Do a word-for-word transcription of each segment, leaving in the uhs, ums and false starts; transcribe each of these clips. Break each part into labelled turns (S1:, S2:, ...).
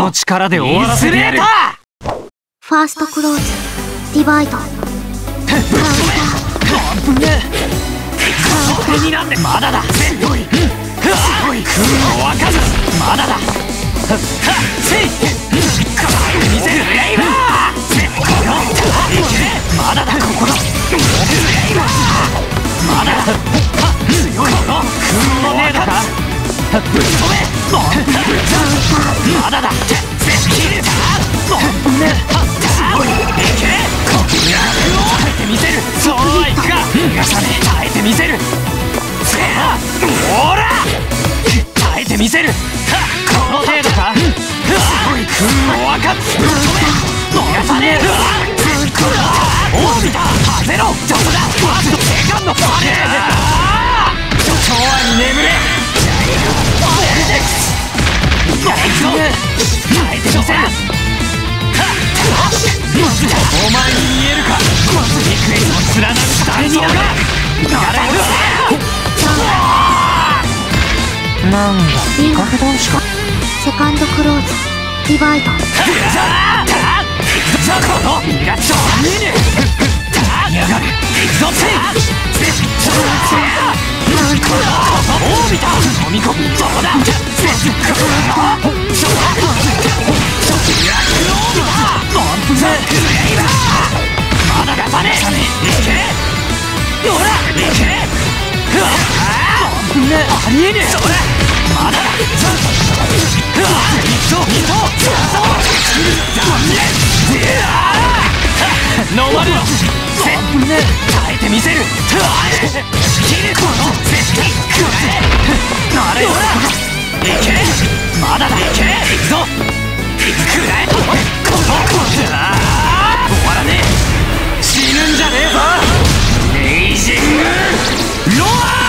S1: の力で終わらせてやる。
S2: ファーストクローズディバイドカウンター
S1: まだだ。強い。強い。空をわかず。まだだ。せい。見せる。まだだ。ここだ。まだだ。強い。空のねえのか。ぶっ飛べ。まだだ。切れた。強い。いけ。耐えてみせる。そうはいくか。逃がさねえ。耐えてみせる。ほら耐えてみせる。この程度か。空をわかっ逃がさねえ。おびた外れろ。どこだ。マジのセカンドバレー。永遠に眠れ。耐えてみせる。お前に見えるか。リクエストを貫く誰にだがやれる。なんだ見かけ倒しか。
S2: セカンドクローズディバイド
S1: ザコのミラチョーミネやがるゾセイオービタ飲み込むどうだまだがさねいけほらいけありえねえそれまだだ一頭二頭飲まれろ耐えてみせる切るこのあれいけまだだいけいくぞくらえこの終わらねえ死ぬんじゃねえぞレイジングロア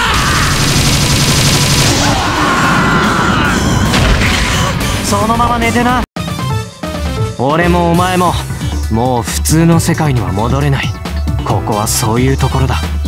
S1: そのまま寝てな。俺もお前ももう普通の世界には戻れない。ここはそういうところだ。